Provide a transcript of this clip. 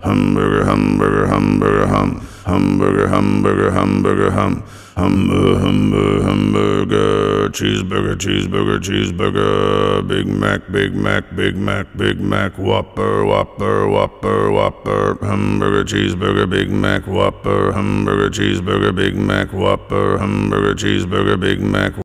hamburger, hamburger, hamburger, hamburger, hamburger, hamburger, hamburger, hamburger, cheeseburger, cheeseburger, cheeseburger, Big Mac, Big Mac, Big Mac, Big Mac, Whopper, Whopper, Whopper, Whopper, hamburger, cheeseburger, Big Mac, Whopper, hamburger, cheeseburger, Big Mac, Whopper, hamburger, cheeseburger, Big Mac.